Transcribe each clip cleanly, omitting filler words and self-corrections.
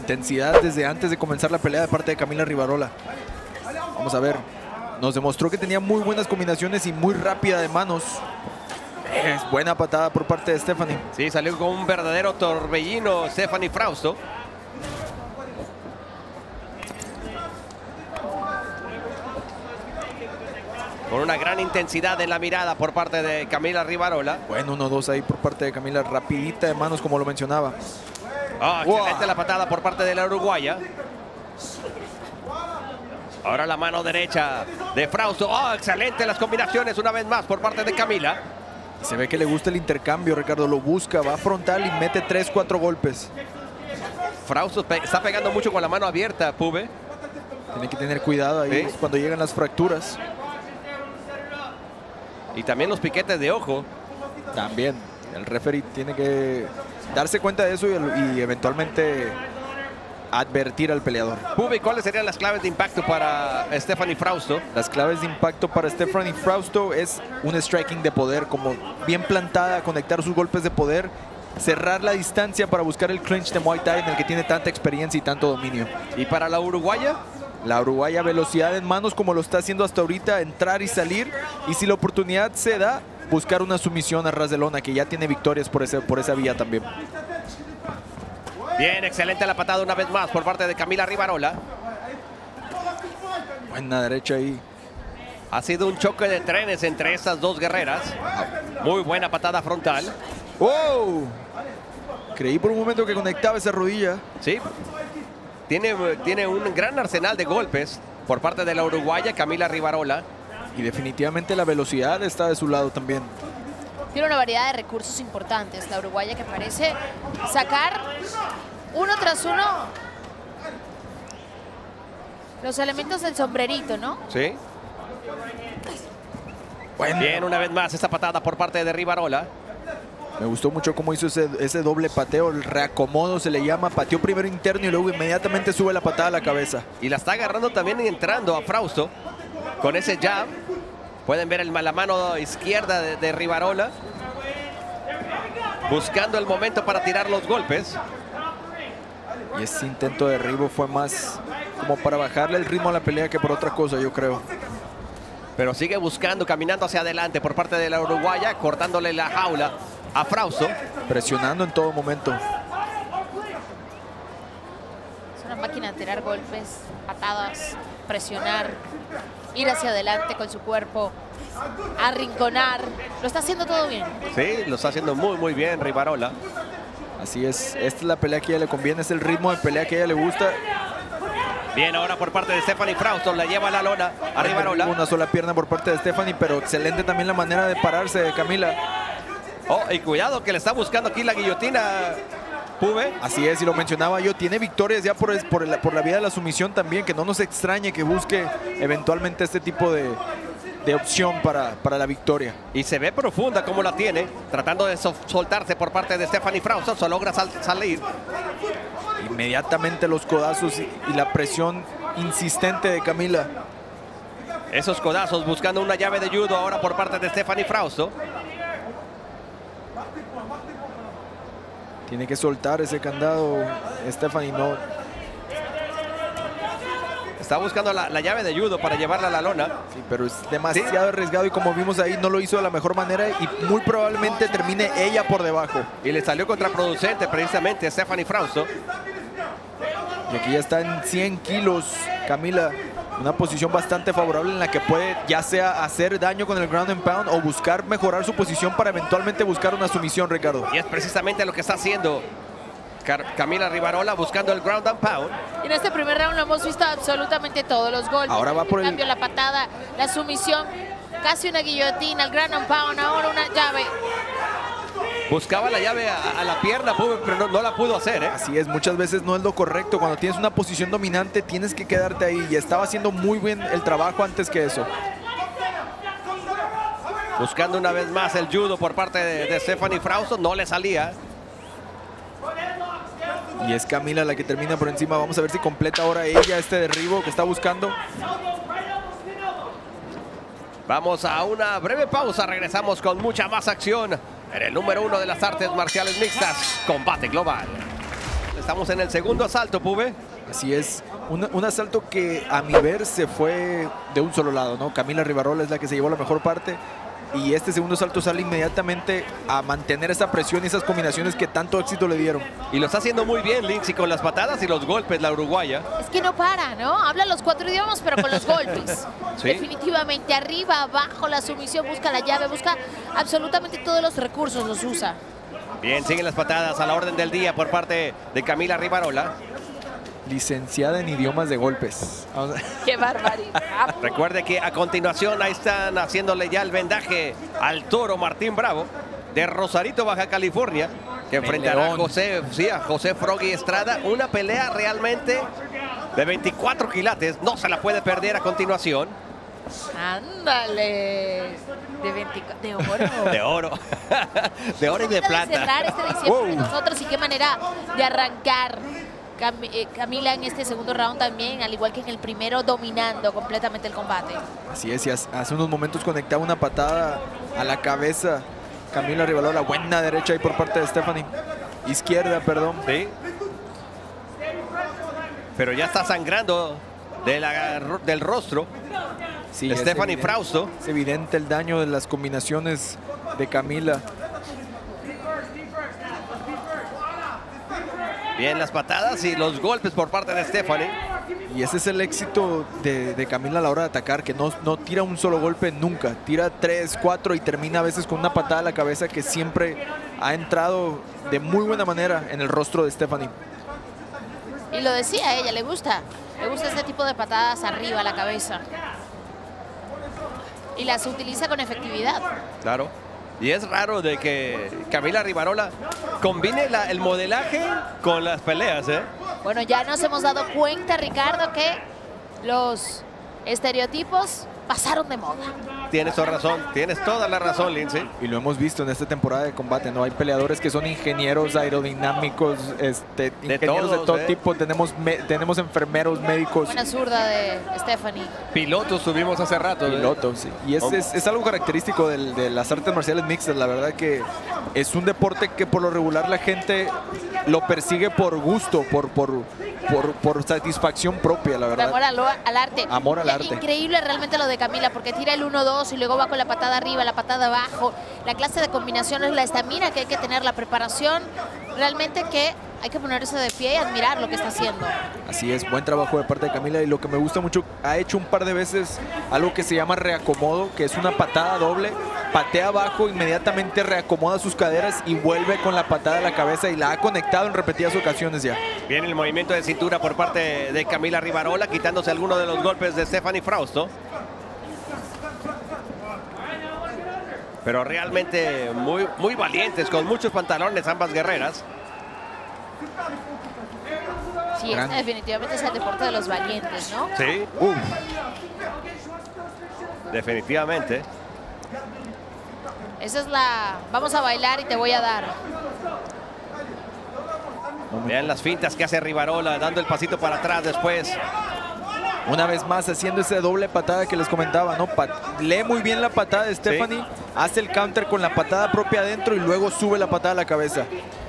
intensidad desde antes de comenzar la pelea de parte de Camila Rivarola. Vamos a ver. Nos demostró que tenía muy buenas combinaciones y muy rápida de manos. Es buena patada por parte de Stephanie. Sí, salió con un verdadero torbellino Stephanie Frausto. Con una gran intensidad en la mirada por parte de Camila Rivarola. Bueno, 1-2 ahí por parte de Camila. Rapidita de manos, como lo mencionaba. Oh, excelente la patada por parte de la uruguaya. Ahora la mano derecha de Frausto. Oh, excelente las combinaciones una vez más por parte de Camila. Se ve que le gusta el intercambio, Ricardo. Lo busca, va frontal y mete 3-4 golpes. Frausto está pegando mucho con la mano abierta, Pube. Tiene que tener cuidado ahí, ¿Sí? Cuando llegan las fracturas. Y también los piquetes de ojo. También. El referee tiene que darse cuenta de eso y eventualmente advertir al peleador. Pube, ¿cuáles serían las claves de impacto para Stephanie Frausto? Las claves de impacto para Stephanie Frausto es un striking de poder, como bien plantada, conectar sus golpes de poder, cerrar la distancia para buscar el clinch de Muay Thai en el que tiene tanta experiencia y tanto dominio. ¿Y para la uruguaya? La uruguaya, velocidad en manos como lo está haciendo hasta ahorita, entrar y salir, y si la oportunidad se da, buscar una sumisión a ras de lona, que ya tiene victorias por esa vía también. Bien, excelente la patada una vez más por parte de Camila Rivarola. Buena derecha ahí. Ha sido un choque de trenes entre estas dos guerreras. Muy buena patada frontal. ¡Wow! Creí por un momento que conectaba esa rodilla. Sí. Tiene un gran arsenal de golpes por parte de la uruguaya Camila Rivarola. Y definitivamente la velocidad está de su lado también. Tiene una variedad de recursos importantes la uruguaya, que parece sacar uno tras uno los elementos del sombrerito, ¿no? Sí. Bueno. Bien, una vez más esta patada por parte de Rivarola. Me gustó mucho cómo hizo ese doble pateo, el reacomodo se le llama, pateó primero interno y luego inmediatamente sube la patada a la cabeza. Y la está agarrando también entrando a Frausto con ese jab. Pueden ver la mano izquierda de Rivarola, buscando el momento para tirar los golpes. Y ese intento de derribo fue más como para bajarle el ritmo a la pelea que por otra cosa, yo creo. Pero sigue buscando, caminando hacia adelante por parte de la uruguaya, cortándole la jaula a Frausto. Presionando en todo momento. Es una máquina de tirar golpes, patadas, presionar, ir hacia adelante con su cuerpo, arrinconar. Lo está haciendo todo bien. Sí, lo está haciendo muy, muy bien Rivarola. Así es, esta es la pelea que a ella le conviene, es el ritmo de pelea que a ella le gusta. Bien, ahora por parte de Stephanie Frausto, la lleva a la lona a Rivarola. Una sola pierna por parte de Stephanie, pero excelente también la manera de pararse de Camila. Oh, y cuidado que le está buscando aquí la guillotina, Pube. Así es, y lo mencionaba yo, tiene victorias ya por la vía de la sumisión también, que no nos extrañe que busque eventualmente este tipo de opción para la victoria. Y se ve profunda como la tiene, tratando de soltarse por parte de Stephanie Frausto, solo logra salir. Inmediatamente los codazos y la presión insistente de Camila. Esos codazos buscando una llave de judo ahora por parte de Stephanie Frausto. Tiene que soltar ese candado, Stephanie, no. Está buscando la llave de judo para llevarla a la lona. Sí, pero es demasiado arriesgado y como vimos ahí no lo hizo de la mejor manera y muy probablemente termine ella por debajo. Y le salió contraproducente precisamente a Stephanie Frausto. Y aquí ya está en 100 kilos Camila. Una posición bastante favorable en la que puede ya sea hacer daño con el ground and pound o buscar mejorar su posición para eventualmente buscar una sumisión, Ricardo. Y es precisamente lo que está haciendo Camila Rivarola, buscando el ground and pound. En este primer round lo hemos visto absolutamente todos los golpes. Ahora va por el cambio, la patada, la sumisión, casi una guillotina, el ground and pound, ahora una llave. Buscaba la llave a la pierna, pero no la pudo hacer, ¿eh? Así es, muchas veces no es lo correcto. Cuando tienes una posición dominante tienes que quedarte ahí y estaba haciendo muy bien el trabajo antes que eso. Buscando una vez más el judo por parte de Stephanie Frausto, no le salía. Y es Camila la que termina por encima. Vamos a ver si completa ahora ella este derribo que está buscando. Vamos a una breve pausa, regresamos con mucha más acción en el número 1 de las artes marciales mixtas, Combate Global. Estamos en el segundo asalto, Pube. Así es, un asalto que a mi ver se fue de un solo lado, ¿no? Camila Rivarola es la que se llevó la mejor parte y este segundo asalto sale inmediatamente a mantener esa presión y esas combinaciones que tanto éxito le dieron. Y lo está haciendo muy bien Lindsay con las patadas y los golpes, la uruguaya. Es que no para, ¿no? Habla los 4 idiomas, pero con los golpes. Sí. Definitivamente, arriba, abajo, la sumisión, busca la llave, busca absolutamente todos los recursos, los usa. Bien, siguen las patadas a la orden del día por parte de Camila Rivarola. Licenciada en idiomas de golpes. ¡Qué barbaridad! Recuerde que a continuación ahí están haciéndole ya el vendaje al toro Martín Bravo de Rosarito, Baja California, que enfrentará a José Froggy Estrada. Una pelea realmente de 24 quilates. No se la puede perder a continuación. ¡Ándale! De oro. De oro. De oro y de plata. Cerrar este diciembre con nosotros y qué manera de arrancar. Camila en este segundo round también, al igual que en el primero, dominando completamente el combate. Así es, y hace unos momentos conectaba una patada a la cabeza. Camila Rivarola, buena derecha ahí por parte de Stephanie. Izquierda, perdón. Sí. Pero ya está sangrando del rostro. Sí, Stephanie Frausto. Es evidente el daño de las combinaciones de Camila. Bien las patadas y los golpes por parte de Stephanie. Y ese es el éxito de Camila a la hora de atacar, que no tira un solo golpe nunca. Tira 3, 4 y termina a veces con una patada a la cabeza que siempre ha entrado de muy buena manera en el rostro de Stephanie. Y lo decía ella, le gusta este tipo de patadas arriba a la cabeza. Y las utiliza con efectividad. Claro. Y es raro de que Camila Rivarola combine el modelaje con las peleas, ¿eh? Bueno, ya nos hemos dado cuenta, Ricardo, que los estereotipos pasaron de moda. Tienes toda la razón, Lindsay. Y lo hemos visto en esta temporada de combate, ¿no? Hay peleadores que son ingenieros aerodinámicos, ingenieros de todo tipo. Tenemos enfermeros, médicos. Buena zurda de Stephanie. Pilotos tuvimos hace rato. Pilotos, sí. Y es algo característico de las artes marciales mixtas. La verdad que es un deporte que por lo regular la gente lo persigue por gusto, por satisfacción propia, la verdad. Amor al arte. Amor al arte. Increíble realmente lo de Camila, porque tira el 1-2 y luego va con la patada arriba, la patada abajo. La clase de combinaciones, la estamina que hay que tener, la preparación. Realmente que hay que ponerse de pie y admirar lo que está haciendo. Así es, buen trabajo de parte de Camila. Y lo que me gusta mucho, ha hecho un par de veces algo que se llama reacomodo, que es una patada doble. Patea abajo, inmediatamente reacomoda sus caderas y vuelve con la patada a la cabeza y la ha conectado en repetidas ocasiones ya. Bien el movimiento de cintura por parte de Camila Rivarola, quitándose algunos de los golpes de Stephanie Frausto. Pero realmente muy valientes, con muchos pantalones ambas guerreras. Sí, este definitivamente es el deporte de los valientes, ¿no? Sí. Definitivamente. Esa es la... Vamos a bailar y te voy a dar. Vean las fintas que hace Rivarola, dando el pasito para atrás después. Una vez más haciendo esa doble patada que les comentaba, ¿no? Lee muy bien la patada de Stephanie, sí. Hace el counter con la patada propia adentro y luego sube la patada a la cabeza.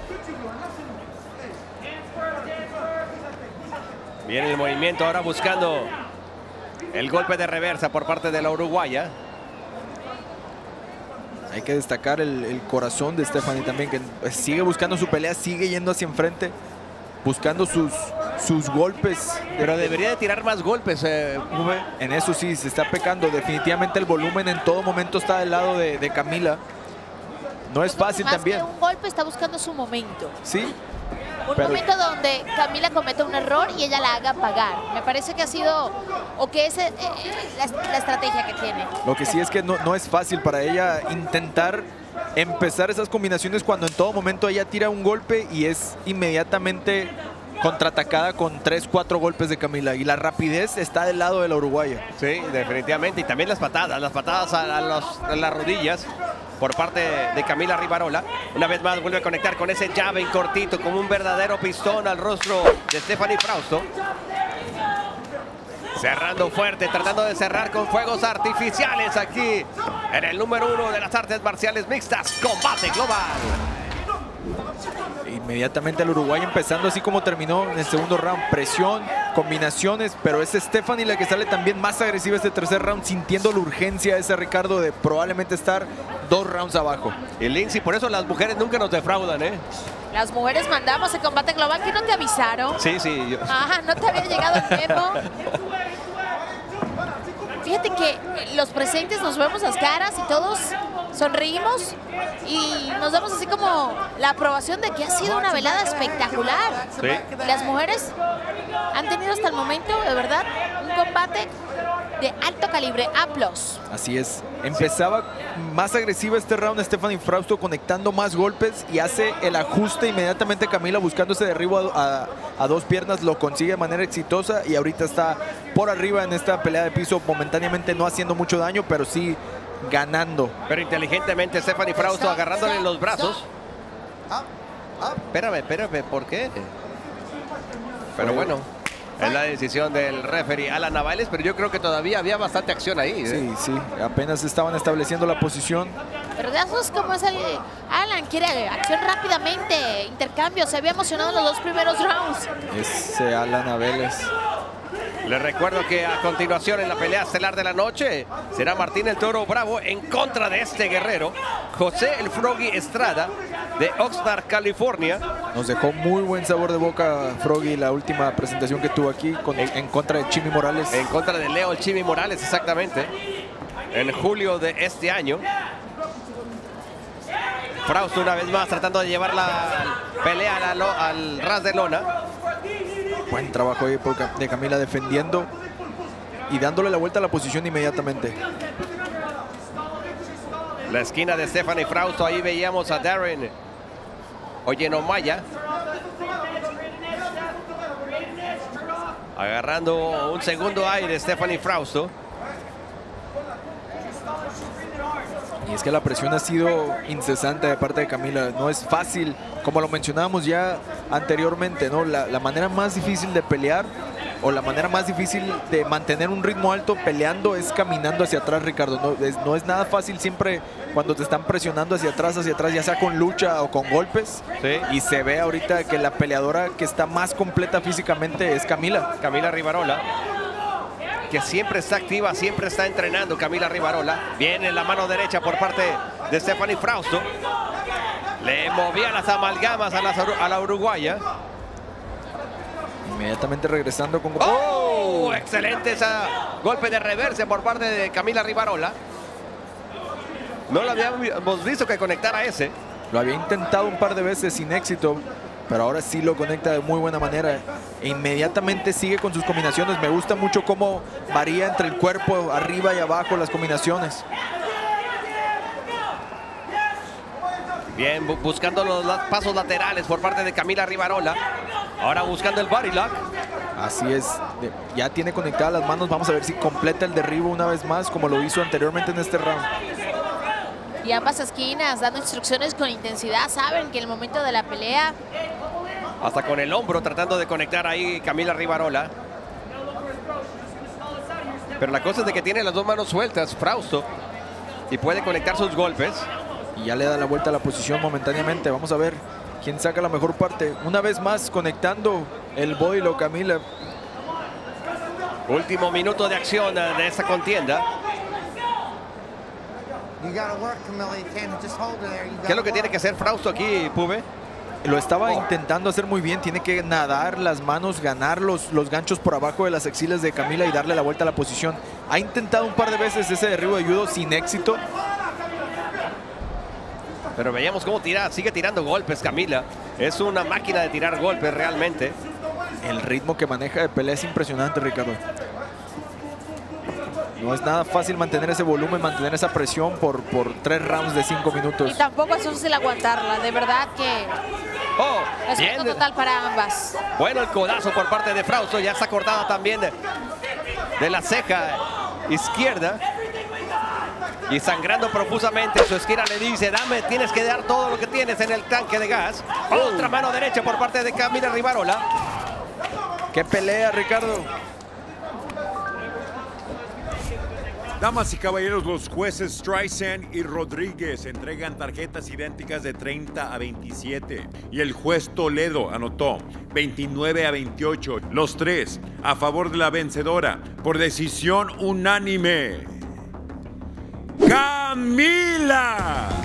Bien el movimiento, ahora buscando el golpe de reversa por parte de la uruguaya. Hay que destacar el corazón de Stephanie también, que sigue buscando su pelea, sigue yendo hacia enfrente, buscando sus golpes. Pero debería de tirar más golpes. En eso sí, se está pecando. Definitivamente el volumen en todo momento está del lado de Camila. No es fácil más también. Que un golpe está buscando su momento. Sí. Un momento donde Camila cometa un error y ella la haga pagar. Me parece que ha sido, o que es la estrategia que tiene. Lo que sí es que no es fácil para ella intentar empezar esas combinaciones cuando en todo momento ella tira un golpe y es inmediatamente contraatacada con 3, 4 golpes de Camila. Y la rapidez está del lado de la uruguaya. Sí, definitivamente. Y también las patadas a las rodillas por parte de Camila Rivarola. Una vez más vuelve a conectar con ese llave en cortito, como un verdadero pistón al rostro de Stephanie Frausto. Cerrando fuerte, tratando de cerrar con fuegos artificiales aquí en el número 1 de las artes marciales mixtas, Combate Global. Inmediatamente el Uruguay empezando así como terminó en el segundo round. Presión, combinaciones, pero es Stephanie la que sale también más agresiva este tercer round, sintiendo la urgencia ese Ricardo de probablemente estar 2 rounds abajo. Y Lindsay, por eso las mujeres nunca nos defraudan, ¿eh? Las mujeres mandamos el combate global. ¿Que no te avisaron? Sí, sí. Ajá, no te había llegado el memo. Fíjate que los presentes nos vemos las caras y todos sonreímos y nos damos así como la aprobación de que ha sido una velada espectacular. Sí. Las mujeres han tenido hasta el momento, de verdad, un combate de alto calibre, A+. Así es. Empezaba más agresiva este round Stephanie Frausto, conectando más golpes y hace el ajuste inmediatamente Camila buscando ese derribo a 2 piernas. Lo consigue de manera exitosa y ahorita está por arriba en esta pelea de piso, momentáneamente no haciendo mucho daño, pero sí ganando. Pero inteligentemente Stephanie Frausto agarrándole los brazos. Espérame, ¿por qué? Pero bueno, es la decisión del referee Alan Navales, pero yo creo que todavía había bastante acción ahí, ¿eh? Sí, apenas estaban estableciendo la posición. Pero de esos como es el Alan, quiere acción rápidamente, intercambio, se había emocionado en los 2 primeros rounds. Ese Alan Navales. Les recuerdo que a continuación en la pelea estelar de la noche será Martín el Toro Bravo en contra de este guerrero, José el Froggy Estrada de Oxnard, California. Nos dejó muy buen sabor de boca Froggy la última presentación que tuvo aquí en contra de Chimi Morales. En contra de Leo el Chimi Morales, exactamente. En julio de este año. Frausto una vez más tratando de llevar la pelea al ras de lona. Buen trabajo ahí de Camila defendiendo y dándole la vuelta a la posición inmediatamente. La esquina de Stephanie Frausto, ahí veíamos a Darren Oyenomaya agarrando un segundo aire Stephanie Frausto. Y es que la presión ha sido incesante de parte de Camila. No es fácil, como lo mencionábamos ya anteriormente, ¿no? La manera más difícil de pelear o la manera más difícil de mantener un ritmo alto peleando es caminando hacia atrás, Ricardo. No es nada fácil siempre cuando te están presionando hacia atrás, ya sea con lucha o con golpes. Sí. Y se ve ahorita que la peleadora que está más completa físicamente es Camila. Camila Rivarola, que siempre está activa, siempre está entrenando. Camila Rivarola. Viene la mano derecha por parte de Stephanie Frausto. Le movía las amalgamas a la uruguaya. Inmediatamente regresando con... ¡Oh! Excelente ese golpe de reversa por parte de Camila Rivarola. No lo habíamos visto que conectara ese. Lo había intentado un par de veces sin éxito, pero ahora sí lo conecta de muy buena manera. E inmediatamente sigue con sus combinaciones. Me gusta mucho cómo varía entre el cuerpo, arriba y abajo, las combinaciones. Bien, buscando los pasos laterales por parte de Camila Rivarola. Ahora buscando el body lock. Así es. Ya tiene conectadas las manos. Vamos a ver si completa el derribo una vez más, como lo hizo anteriormente en este round. Y ambas esquinas dando instrucciones con intensidad. Saben que en el momento de la pelea... Hasta con el hombro tratando de conectar ahí Camila Rivarola. Pero la cosa es de que tiene las 2 manos sueltas Frausto y puede conectar sus golpes. Y ya le da la vuelta a la posición momentáneamente. Vamos a ver quién saca la mejor parte. Una vez más conectando el body lock Camila. Último minuto de acción de esta contienda. ¿Qué es lo que tiene que hacer Frausto aquí, Pube? Lo estaba intentando hacer muy bien. Tiene que nadar las manos, ganar los ganchos por abajo de las axilas de Camila y darle la vuelta a la posición. Ha intentado un par de veces ese derribo de judo sin éxito. Pero veíamos cómo sigue tirando golpes Camila. Es una máquina de tirar golpes realmente. El ritmo que maneja de pelea es impresionante, Ricardo. No es nada fácil mantener ese volumen, mantener esa presión por 3 rounds de 5 minutos. Y tampoco es fácil aguantarla. De verdad que... respeto total para ambas. Bueno, el codazo por parte de Frausto. Ya está cortada también de la ceja izquierda. Y sangrando profusamente, su esquina le dice: tienes que dar todo lo que tienes en el tanque de gas. Otra mano derecha por parte de Camila Rivarola. ¡Qué pelea, Ricardo! Damas y caballeros, los jueces Streisand y Rodríguez entregan tarjetas idénticas de 30 a 27 y el juez Toledo anotó 29 a 28. Los tres a favor de la vencedora por decisión unánime. ¡Camila!